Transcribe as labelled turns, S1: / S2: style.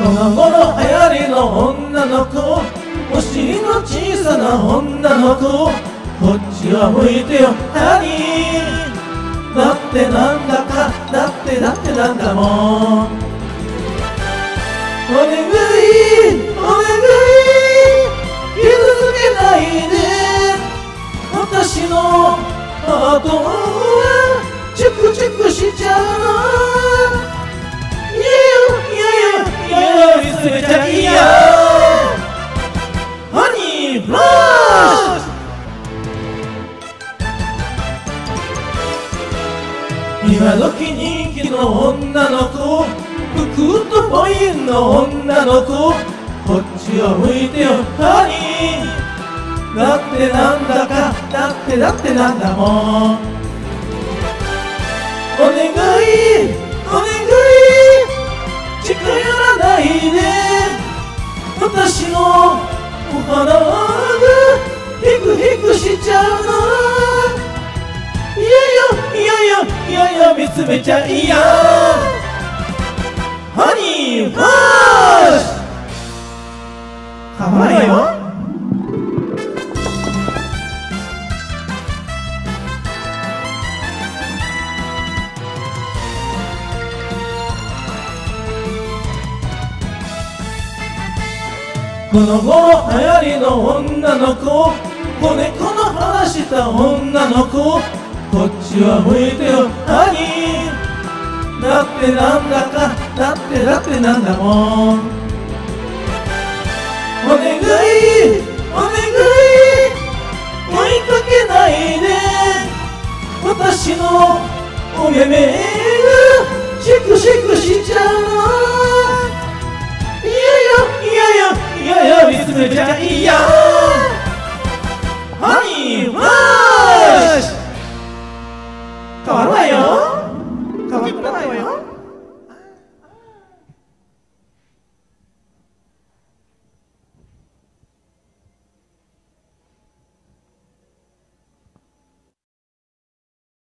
S1: の頃流行りの女の子、お尻の小さな女の子、こっちは向いてよハニー。だってなんだか、だってなんだもん。お願いお願い、傷つけないで私のハートはチュクチュクしちゃうの。いや見つめちゃいやハニーフラッシュ。今時人気の女の子、ぷくっとポインの女の子、こっちを向いてよハニー。だってなんだか、だってなんだもん。お願いお願い、近寄らないで私のお花がヒクヒクしちゃうの。いや見つめちゃいやハニーフラッシュ。かわいいよ。この頃流行りの女の子、子猫の話した女の子、こっちは向いてよハニー。だってなんだか、だってなんだもん。お願いお願い、追いかけないで私のお目目がシクシクしちゃうの。いや見つめちゃいや